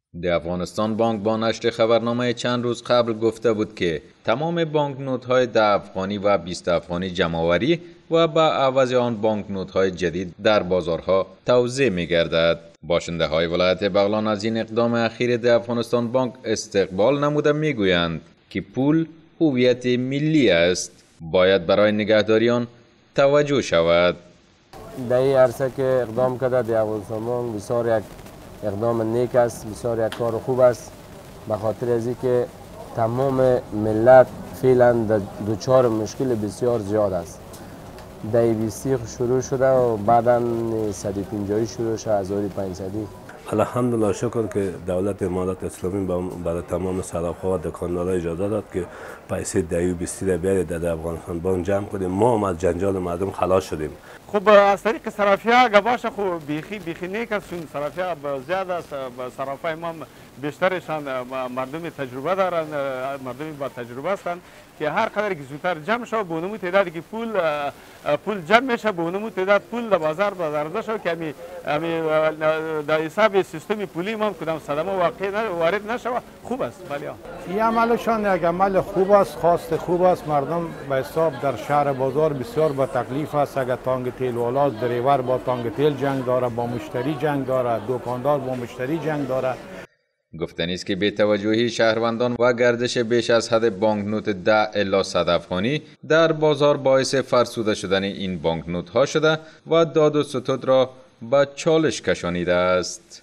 د افغانستان بانک با نشر خبرنامه چند روز قبل گفته بود که تمام بانکنوت های 10 افغانی و 20 افغانی جمع‌آوری و به عوض آن بانکنوت های جدید در بازارها توزیع می گردد. باشنده های ولایت بغلان از این اقدام اخیر د افغانستان بانک استقبال نموده می گویند که پول هویت ملی است، باید برای نگهداری آن توجه شود. در این عرصه که اقدام کرده د افغانستان بانک بسیار یک اقدام نیک است، بسیار یک کار خوب است، به خاطر از اینکه تمام ملت فعلا دچار مشکل بسیار زیاد است. در 20 شروع شده و بعدا 150 شروع شده، 1500. الحمدلله شکر که دولت امارات اسلامی برای تمام صراف‌ها و دکاندارها اجازه داد که پیسه 10 و 20 را بیارید در افغانستان بانک جمع کنیم. ما هم از جنجال مردم خلاص شدیم. خب از طریق صرافی‌ها اگه باشه خب بیخی نیک است، چون صرافی‌ها زیاد است، صرافای ما بیشترشان مردم تجربه دارند، مردم با تجربه هستند که هر قدر که زودتر جمع شود به اونمو تعدادی که پول جمع میشه به اونمو تعداد پول در بازار بازارده شود که همی در حساب سیستم پولی ما کدام صدمه وارد نشود. خوب است. بله این عملشان یک عمل خوب است، خواست خوب است. مردم به حساب در شهر بازار بسیار با تکلیف است. اگر تانک تیل والا دریور با تانک تیل جنگ داره، با مشتری جنگ داره، دکاندار با مشتری جنگ داره. گفتنی است که بی توجهی شهروندان و گردش بیش از حد بانکنوت 10 الی 100 افغانی در بازار باعث فرسوده شدن این بانکنوت ها شده و داد و ستد را به چالش کشانیده است.